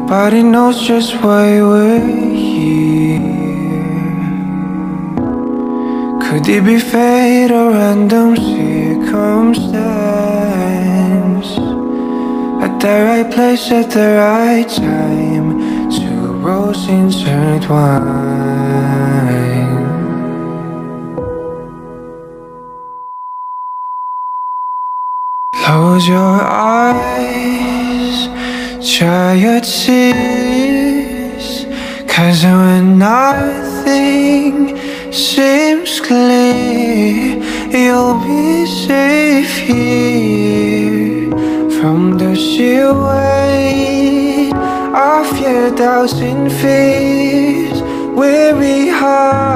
Nobody knows just why we're here. Could it be fate or random circumstance? At the right place at the right time, two roads intertwine. Close your eyes, dry your tears, 'cause when nothing seems clear, you'll be safe here. From the sheer weight of your doubts and fears, weary heart